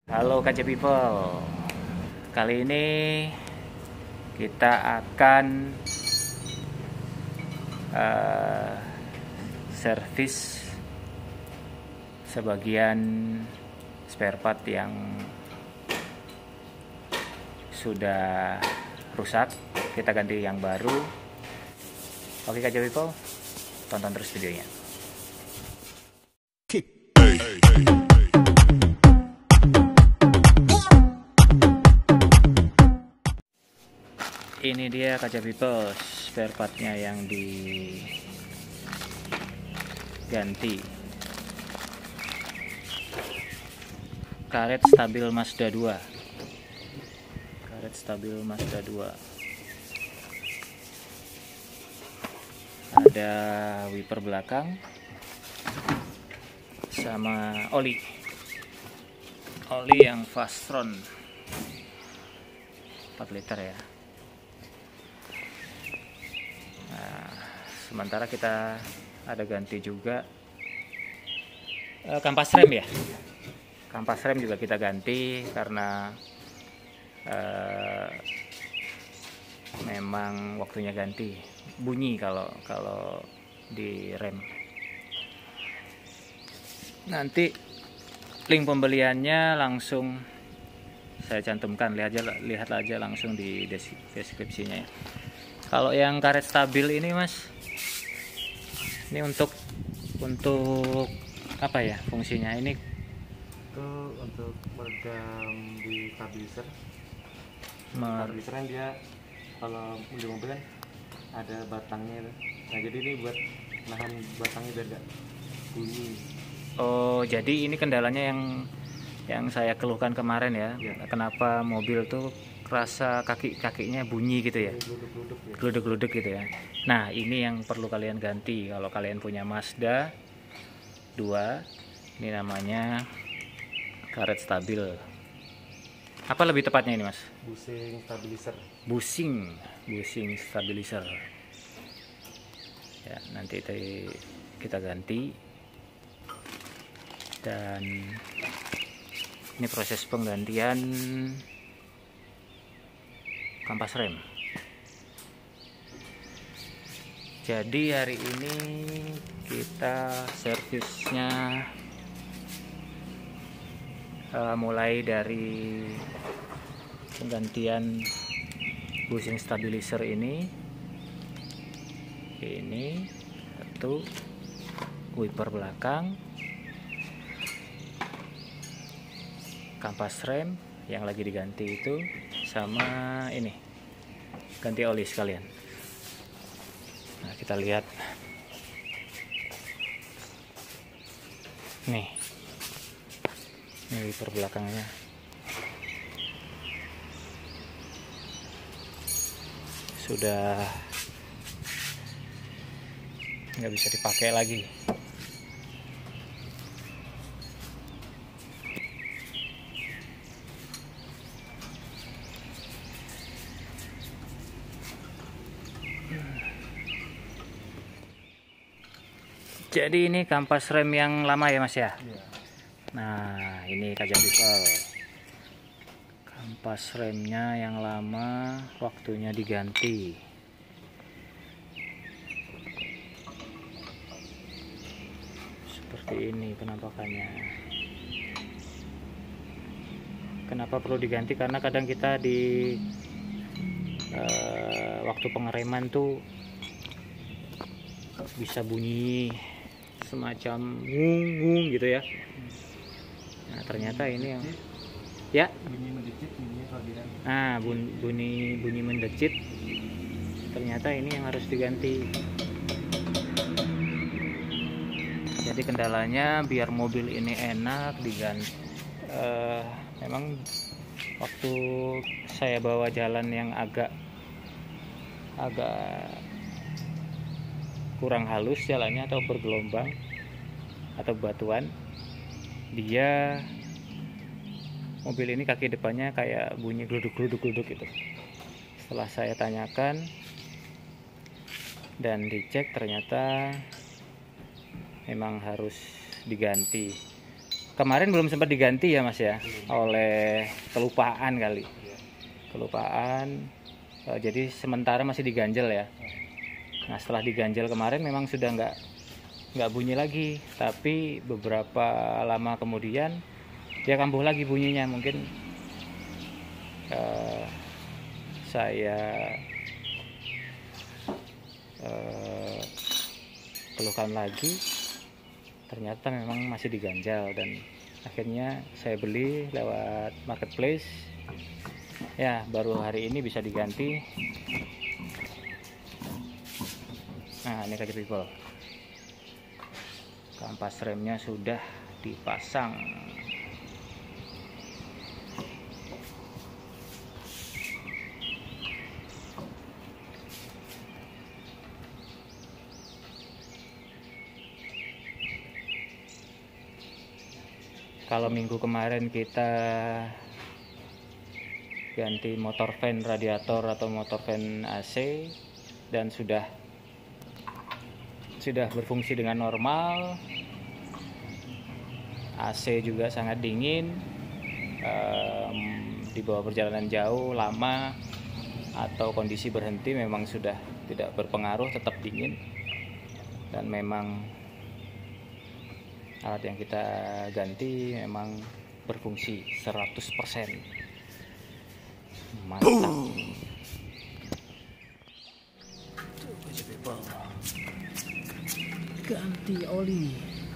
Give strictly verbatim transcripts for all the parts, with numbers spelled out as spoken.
Halo Kaca People, kali ini kita akan uh, servis sebagian spare part yang sudah rusak. Kita ganti yang baru. Oke Kaca People, tonton terus videonya. Ini dia Kaca People, spare partnya yang diganti. Karet stabil Mazda dua. Karet stabil Mazda dua. Ada wiper belakang sama oli. Oli yang Fastron empat liter ya. Nah, sementara kita ada ganti juga eh, kampas rem ya. Kampas rem juga kita ganti karena eh, memang waktunya ganti. Bunyi kalau kalau di rem. Nanti link pembeliannya langsung saya cantumkan, lihat aja lihat aja langsung di deskripsinya ya. Kalau yang karet stabil ini Mas, ini untuk untuk apa ya fungsinya? Ini itu untuk meredam di stabilizer. mer Stabilizer kan dia kalau di mobil kan ada batangnya itu. Nah jadi ini buat nahan batangnya biar gak bunyi. Oh, jadi ini kendalanya yang yang saya keluhkan kemarin ya. Ya. Kenapa mobil tuh rasa kaki-kakinya bunyi gitu ya. Gluduk-gluduk ya. Gluduk-gluduk gitu ya. Nah, ini yang perlu kalian ganti. Kalau kalian punya Mazda dua, ini namanya karet stabil. Apa lebih tepatnya ini, Mas? Bushing stabilizer. Bushing, bushing stabilizer. Ya, nanti kita ganti. Dan ini proses penggantian kampas rem. Jadi hari ini kita servisnya uh, mulai dari penggantian bushing stabilizer ini, ini satu, wiper belakang, kampas rem yang lagi diganti itu, sama ini ganti oli sekalian. Nah, kita lihat nih, ini wiper belakangnya sudah nggak bisa dipakai lagi. Jadi ini kampas rem yang lama ya Mas ya? Iya. Nah, ini Kaca People, kampas remnya yang lama waktunya diganti. Seperti ini penampakannya. Kenapa perlu diganti? Karena kadang kita di uh, waktu pengereman tuh bisa bunyi semacam ngung-ngung gitu ya. Nah, ternyata ini yang ya Bunyi mendecit, bunyinya kelebihan. nah bunyi bunyi bunyi mendecit, ternyata ini yang harus diganti. Jadi kendalanya biar mobil ini enak diganti, eh, memang waktu saya bawa jalan yang agak agak kurang halus jalannya atau bergelombang atau batuan, dia mobil ini kaki depannya kayak bunyi gluduk-gluduk-gluduk gitu. Setelah saya tanyakan dan dicek, ternyata memang harus diganti. kemarin belum sempat diganti ya Mas ya, oleh kelupaan kali. Kelupaan, eh, jadi sementara masih diganjel ya. Nah setelah diganjel kemarin memang sudah nggak nggak bunyi lagi, tapi beberapa lama kemudian dia kambuh lagi bunyinya. Mungkin eh, saya eh, keluhkan lagi, ternyata memang masih diganjal, dan akhirnya saya beli lewat marketplace ya, baru hari ini bisa diganti. Nah ini Kaca People, kampas remnya sudah dipasang. Kalau minggu kemarin kita ganti motor fan radiator atau motor fan A C dan sudah sudah berfungsi dengan normal, A C juga sangat dingin, um, di bawah perjalanan jauh lama atau kondisi berhenti memang sudah tidak berpengaruh, tetap dingin, dan memang alat yang kita ganti memang berfungsi seratus persen. Mantap. Ganti oli.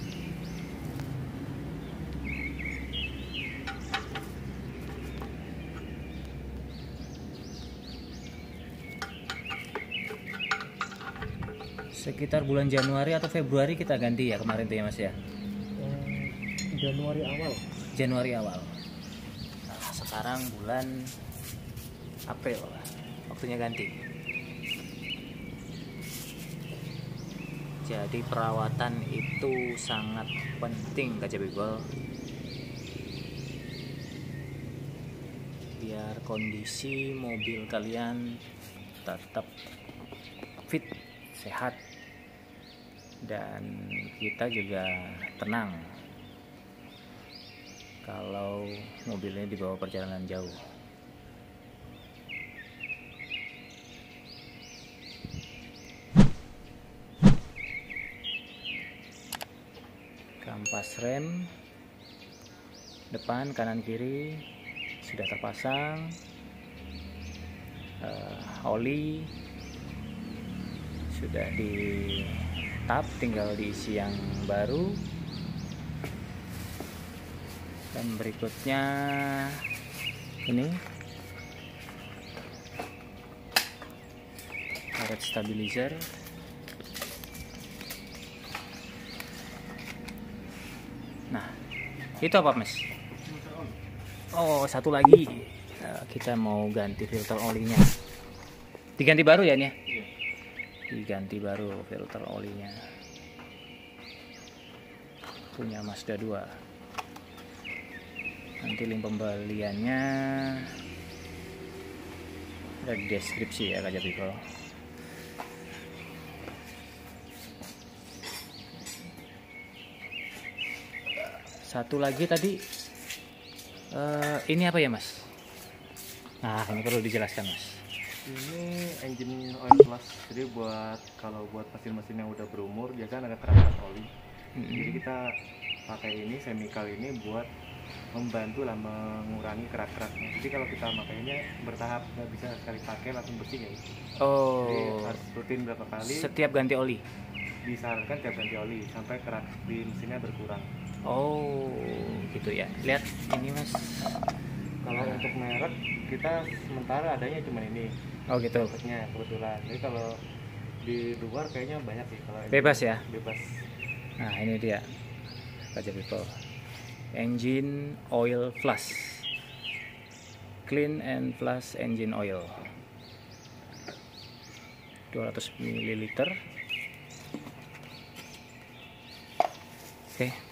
Sekitar bulan Januari atau Februari kita ganti ya kemarin tuh ya Mas ya. Januari awal. Januari awal. Nah, sekarang bulan April, waktunya ganti. Jadi perawatan itu sangat penting Kaca People, biar kondisi mobil kalian tetap fit, sehat, dan kita juga tenang kalau mobilnya dibawa perjalanan jauh. Kampas rem depan, kanan, kiri sudah terpasang. Uh, oli sudah di tap, tinggal diisi yang baru. Dan berikutnya ini karet stabilizer. Nah itu apa Mas? Oh satu lagi, kita mau ganti filter olinya. Diganti baru ya ini ya? Diganti baru filter olinya, punya Mazda dua. Nanti link pembeliannya ada di deskripsi ya Kaca People. Satu lagi tadi uh, ini apa ya Mas? Nah ini perlu dijelaskan Mas. Ini engine oil plus, jadi buat kalau buat mesin-mesin yang udah berumur dia kan ada keras oli. Mm-hmm. Jadi kita pakai ini chemical ini buat membantu lah mengurangi kerak-keraknya. Jadi kalau kita makainya bertahap, nggak bisa sekali pakai langsung bersih ya. Oh. Jadi harus rutin berapa kali. Setiap ganti oli. Disarankan tiap ganti oli sampai kerak di mesinnya berkurang. Oh, gitu ya. Lihat ini Mas. Kalau nah. untuk merek kita sementara adanya cuma ini. Oh gitu. Mereknya kebetulan. Jadi kalau di luar kayaknya banyak sih kalau bebas ya. Bebas. Nah ini dia Kaca People. Engine oil flush, clean and flush engine oil, dua ratus mililiter. Oke.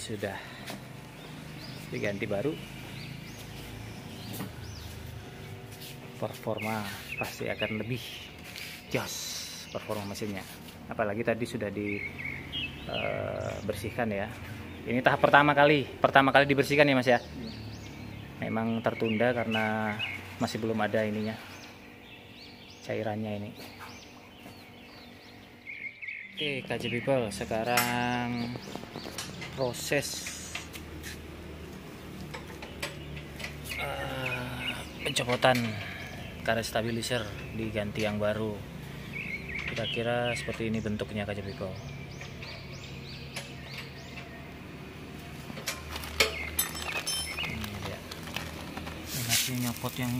sudah diganti baru, performa pasti akan lebih jos performa mesinnya. Apalagi tadi sudah dibersihkan uh, ya. Ini tahap pertama kali, pertama kali dibersihkan ya Mas ya. Memang tertunda karena masih belum ada ininya, cairannya ini. Oke, K J People, sekarang proses uh, pencopotan karet stabilizer diganti yang baru. Kira-kira seperti ini bentuknya K J People. Ini dia. Ini masih nyopot yang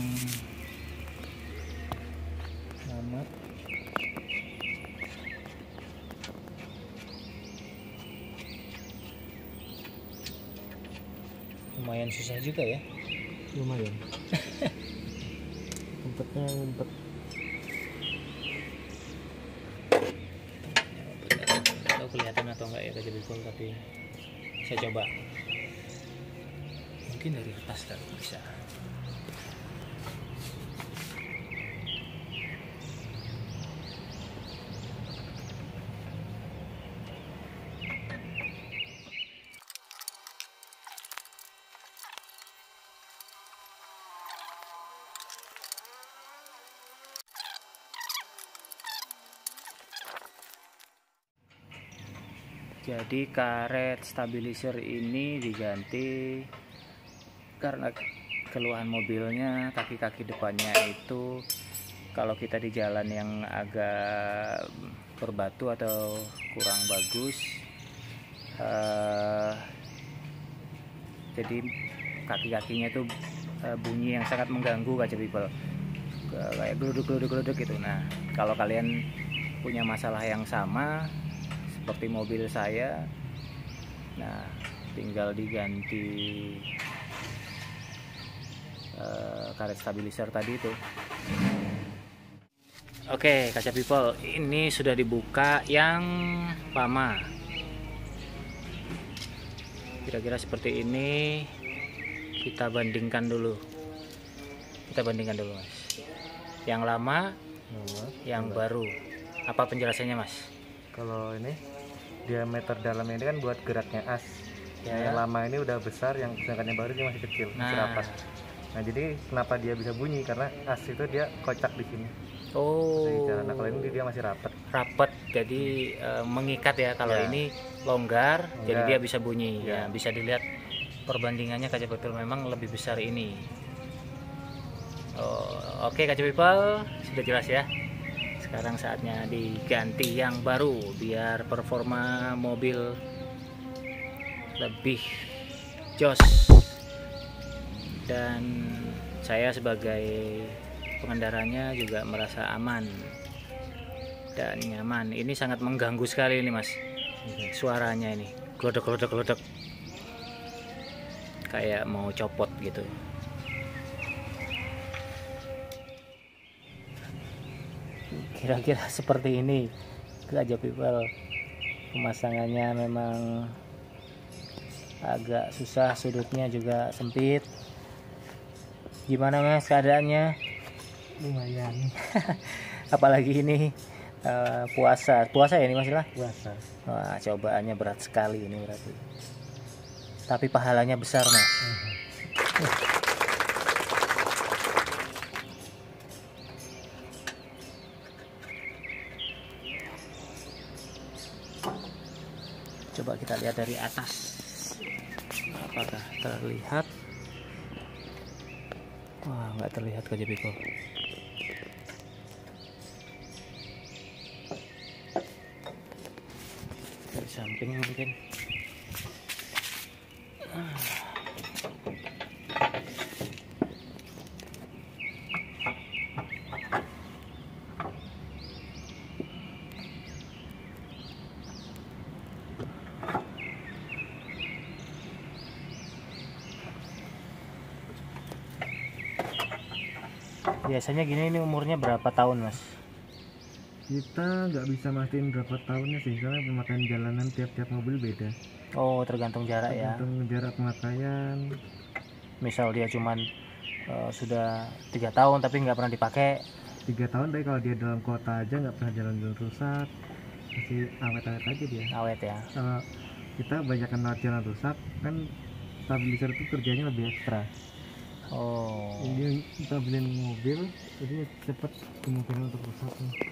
lama. Lumayan susah juga ya. Lumayan. Ngumpetnya ngumpet. Tahu kelihatan atau enggak ya K J People, tapi saya coba. Mungkin dari atas kan bisa. Jadi karet stabilizer ini diganti karena keluhan mobilnya kaki-kaki depannya itu kalau kita di jalan yang agak berbatu atau kurang bagus, uh, jadi kaki-kakinya itu uh, bunyi yang sangat mengganggu K J People, kayak geluduk-geluduk-geluduk gitu. Nah, kalau kalian punya masalah yang sama seperti mobil saya, nah tinggal diganti uh, karet stabilizer tadi itu. Oke, K J People, ini sudah dibuka yang lama. Kira-kira seperti ini. Kita bandingkan dulu. Kita bandingkan dulu, Mas. Yang lama, Lama, yang lama. baru. Apa penjelasannya, Mas? Kalau ini diameter dalam ini kan buat geraknya as. Ya. Yang lama ini udah besar, yang sedangkan yang baru dia masih kecil, masih Nah. rapat. Nah, jadi kenapa dia bisa bunyi? Karena as itu dia kocak di sini. Oh, Nah, kalau ini dia masih rapat. rapat, jadi e, mengikat ya. Kalau Ya. ini longgar, Longgar. jadi dia bisa bunyi. Ya, Ya. bisa dilihat perbandingannya K J People memang lebih besar ini. Oh, oke K J People, sudah jelas ya. Sekarang saatnya diganti yang baru biar performa mobil lebih jos. Dan saya sebagai pengendaranya juga merasa aman dan nyaman. Ini sangat mengganggu sekali ini Mas, suaranya ini glodok-glodok-glodok kayak mau copot gitu. Kira-kira seperti ini K J People. Pemasangannya memang agak susah, sudutnya juga sempit. Gimana Mas keadaannya? Lumayan. Apalagi ini uh, puasa puasa ya ini Mas lah. Puasa. Wah, cobaannya berat sekali ini berarti. Tapi pahalanya besar Mas. Coba kita lihat dari atas, apakah terlihat? Wah, nggak terlihat K J People. Dari samping mungkin. Biasanya gini ini umurnya berapa tahun Mas? Kita nggak bisa mastiin berapa tahunnya sih, karena pemakaian jalanan tiap-tiap mobil beda. Oh, tergantung jarak ya. Tergantung jarak pemakaian. Misal dia cuman uh, sudah tiga tahun tapi nggak pernah dipakai. Tiga tahun, tapi kalau dia dalam kota aja nggak pernah jalan-jalan rusak, masih awet-awet aja dia. Awet ya. Kalau kita banyak kenal jalan rusak, kan stabilizer itu kerjanya lebih ekstra. Oh. Ini kita beliin mobil, jadi cepat kemungkinan untuk rusak.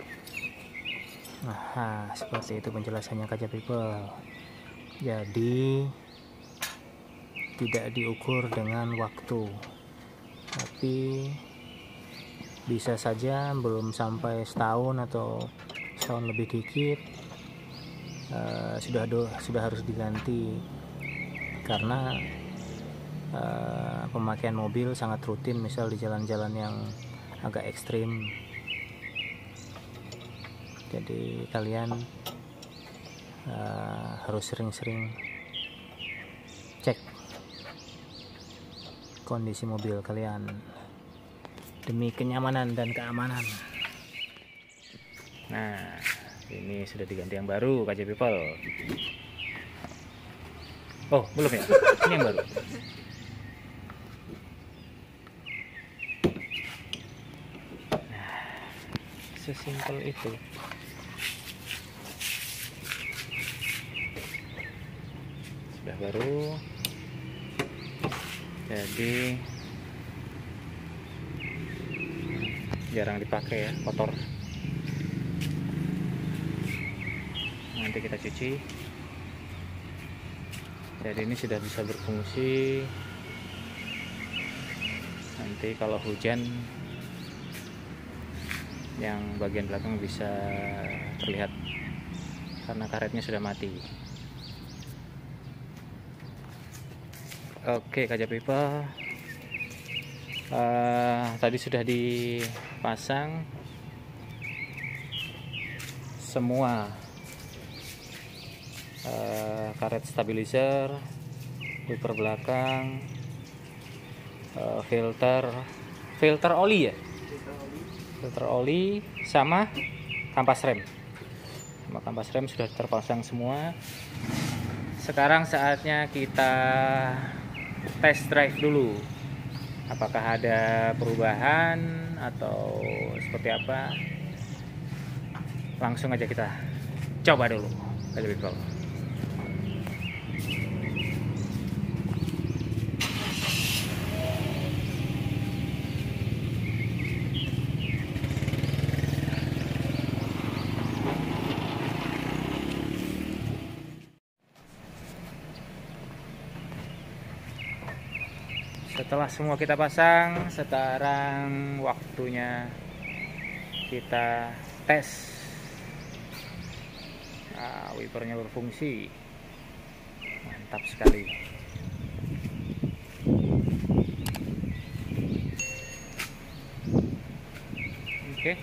Nah, seperti itu penjelasannya Kaca People. Jadi tidak diukur dengan waktu, tapi bisa saja belum sampai setahun atau setahun lebih dikit uh, sudah do, sudah harus diganti karena uh, pemakaian mobil sangat rutin, misal di jalan-jalan yang agak ekstrim. Jadi kalian uh, harus sering-sering cek kondisi mobil kalian demi kenyamanan dan keamanan. Nah, ini sudah diganti yang baru, Kaca People. Oh, belum ya? Ini yang baru. Nah, sesimpel itu. Sudah baru. Jadi jarang dipakai ya, kotor. Nanti kita cuci. Jadi ini sudah bisa berfungsi. Nanti kalau hujan yang bagian belakang bisa terlihat karena karetnya sudah mati. Oke, Kaca People, uh, tadi sudah dipasang semua uh, karet stabilizer, wiper belakang, uh, filter filter oli ya, filter oli sama kampas rem. Sama kampas rem sudah terpasang semua. Sekarang saatnya kita test drive dulu, apakah ada perubahan atau seperti apa. Langsung aja kita coba dulu. Kaca People. Setelah semua kita pasang, sekarang waktunya kita tes. Nah, wipernya berfungsi, mantap sekali. Oke.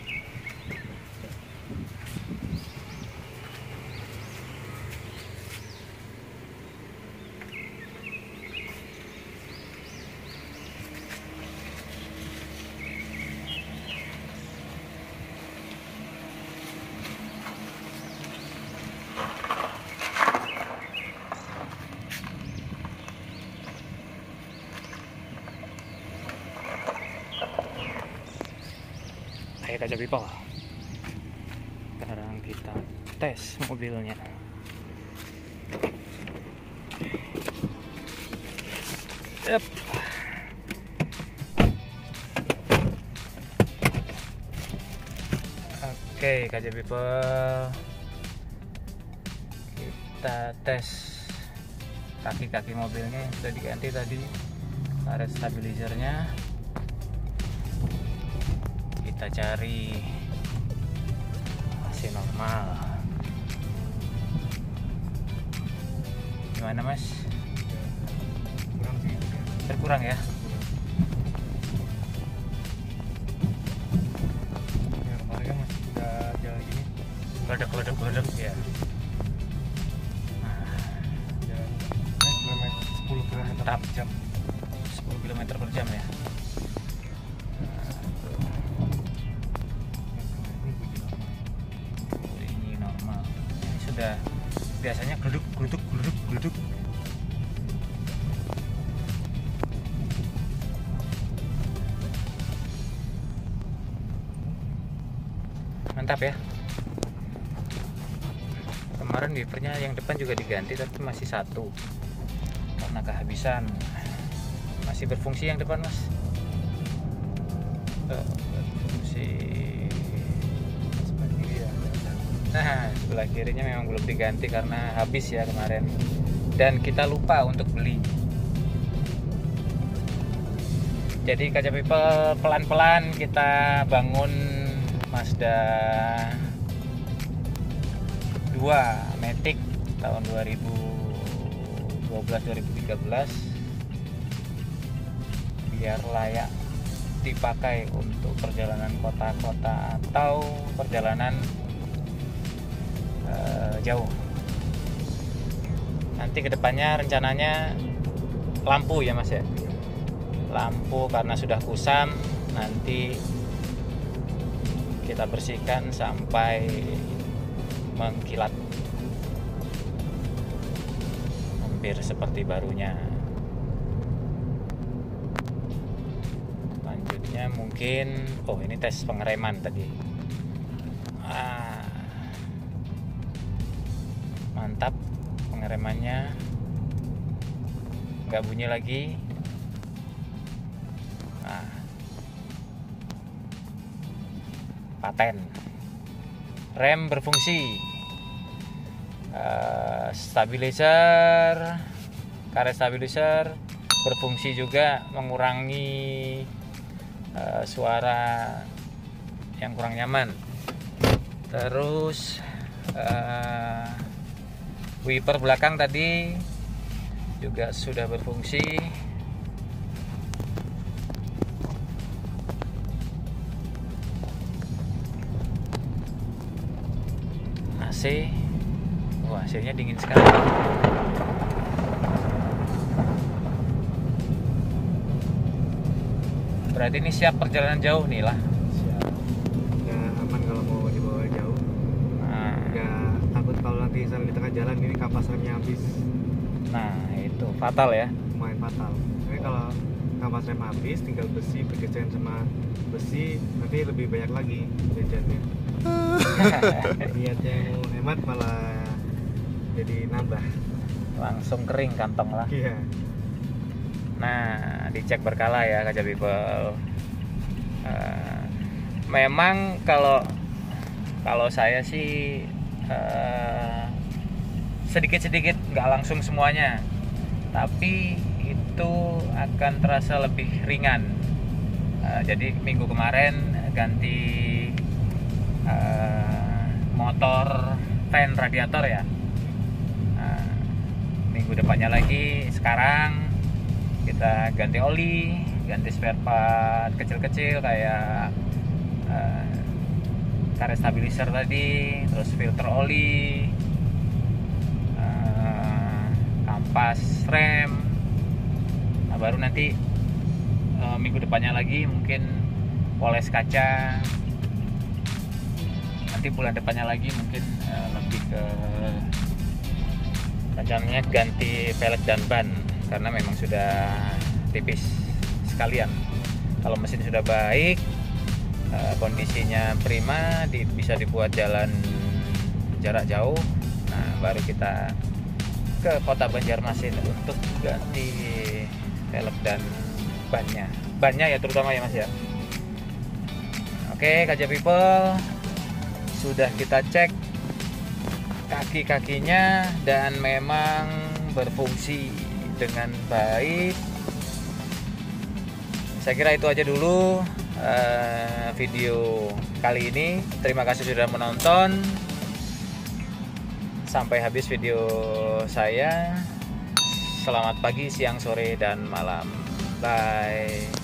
Ayo Kaca People, sekarang kita tes mobilnya. Yep. Oke, Kaca People, kita tes kaki-kaki mobilnya yang sudah diganti tadi, karet stabilizernya. Kita cari masih normal. Gimana Mas? Berkurang ya? Ya kemarin kan masih udah jalan gini, Ledek-ledek-ledek ya. jalan sepuluh kilometer Mantap. per jam. sepuluh kilometer per jam ya. Ini normal. Ini sudah biasanya geluduk geluduk geluduk geluduk mantap ya. Kemarin wipernya yang depan juga diganti tapi masih satu karena kehabisan. Masih berfungsi yang depan mas. Uh, berfungsi. Nah sebelah kirinya memang belum diganti karena habis ya kemarin. Dan kita lupa untuk beli. Jadi Kaca People pelan-pelan kita bangun Mazda dua Matic tahun dua ribu dua belas dua ribu tiga belas biar layak dipakai untuk perjalanan kota-kota atau perjalanan uh, jauh. Nanti kedepannya rencananya lampu ya mas ya, lampu karena sudah kusam nanti kita bersihkan sampai mengkilat hampir seperti barunya. Lanjutnya mungkin oh ini tes pengereman tadi. Ah, mantap pengeremannya, nggak bunyi lagi. Nah, paten. Rem berfungsi, uh, stabilizer, karet stabilizer berfungsi juga mengurangi uh, suara yang kurang nyaman. Terus uh, wiper belakang tadi juga sudah berfungsi. A C, wah A C-nya dingin sekali. Berarti ini siap perjalanan jauh nih lah. Siap. Udah aman kalau mau dibawa jauh. Nah. Udah takut kalau nanti misalnya di tengah jalan ini kapas remnya habis. Nah itu fatal ya. Lumayan fatal. Tapi kalau kapas rem habis, tinggal besi bergeser sama besi, nanti lebih banyak lagi jajannya. Niatnya mau hemat malah jadi nambah, langsung kering kantong lah. iya. Nah dicek berkala ya Kaca People. Uh, memang kalau kalau saya sih uh, sedikit-sedikit nggak langsung semuanya, tapi itu akan terasa lebih ringan. Uh, jadi minggu kemarin ganti Uh, motor fan radiator ya. Uh, minggu depannya lagi sekarang kita ganti oli, ganti spare part kecil-kecil kayak uh, karet stabilizer tadi, terus filter oli, uh, kampas rem. Nah, baru nanti uh, minggu depannya lagi mungkin poles kaca. Nanti bulan depannya lagi mungkin uh, lebih ke rencananya ganti velg dan ban karena memang sudah tipis sekalian. Kalau mesin sudah baik, uh, kondisinya prima, di, bisa dibuat jalan jarak jauh. Nah baru kita ke kota Banjarmasin untuk ganti velg dan bannya, bannya ya terutama ya mas ya. Oke Kaca People, sudah kita cek kaki-kakinya dan memang berfungsi dengan baik. Saya kira itu aja dulu uh, video kali ini. Terima kasih sudah menonton sampai habis video saya. Selamat pagi, siang, sore, dan malam. Bye.